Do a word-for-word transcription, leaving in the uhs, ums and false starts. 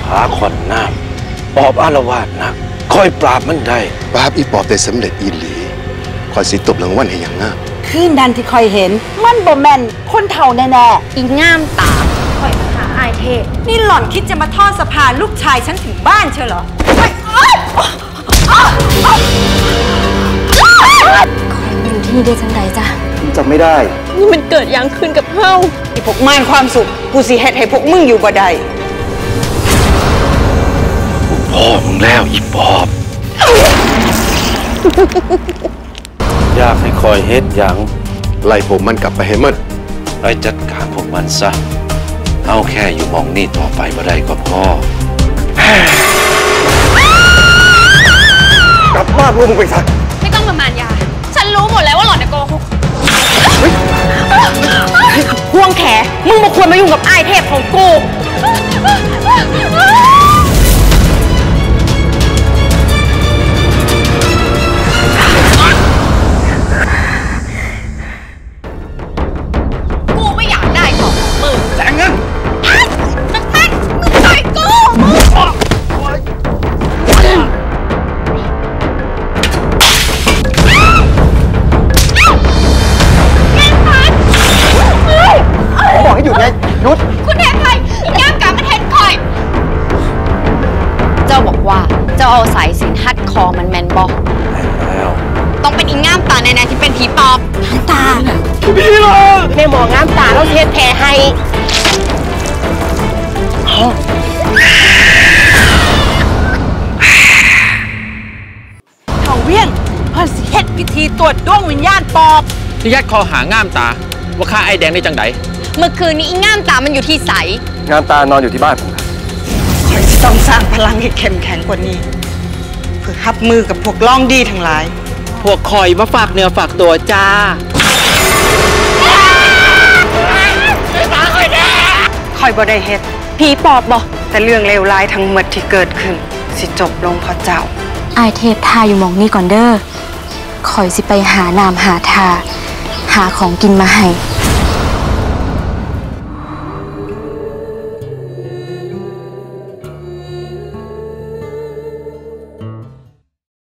หาขอนน้ำปอบอารวาสนักคอยปราบมันได้ปราบอีปอบได้สำเร็จอีหลีคอยสิตบรางวัลให้อย่างงามคืนดันที่คอยเห็นมันบ่แม่นคนเท่าแน่ๆอีงามตาคอยมาหาอายเทพนี่หล่อนคิดจะมาทอดสะพานลูกชายฉันถึงบ้านเชียวเหรอคอยอยู่ที่ได้จังใดจ้ะจำไม่ได้นี่มันเกิดยังขึ้นกับเฮาอีพวกม่านความสุขกูสิเฮ็ดให้พวกมึงอยู่บ่ได้พ่อมึงแล้วอีปอบอยากให้คอยเฮ็ดอย่างไล่ผมมันกลับไปให้มันไล่จัดการพวกมันซะเอาแค่อยู่มองนี่ต่อไปบ่ได้ก็พอกลับบ้านพวกมึงไปซะไม่ต้องมามานยาฉันรู้หมดแล้วว่าหล่อนจะโกหกห่วงแขมึงมาควรมายุ่งกับไอ้เทพของกูกูไม่อยากได้ของมึงแจงเงินนักแม่มึงต่อยกูมึงบอกให้หยุดไงหยุดคุณแทนไทยงามกามันเห็นคอยเจ้าบอกว่าเจ้าเอาสายสิญจน์ฮัดคอมันแมนบอกแล้วต้องเป็นอีงามตาแน่ๆที่เป็นผีปอบงามตาพี่เหรอแม่หมองามตาเราเทศแพ้ให้เขาเวียงเพิ่นสิเฮ็ดพิธีตรวจดวงวิญญาณปอบที่ยัดคอหางามตาว่าข้าไอ้แดงได้จังไดเมื่อคืนนี้อีงามตามันอยู่ที่ใสงามตานอนอยู่ที่บ้านผมครับคอยจะต้องสร้างพลังให้เข้มแข็งกว่านี้เพื่อรับมือกับพวกล่องดีทั้งหลายพวกคอยมาฝากเนื้อฝากตัวจ้าคอยบ่ได้เฮ็ดผีปอบบ่แต่เรื่องเลวร้ายทั้งหมดที่เกิดขึ้นสิจบลงเพราะเจ้าไอเทพทาอยู่มองนี่ก่อนเด้อคอยสิไปหาน้ำหาทาหาของกินมาให้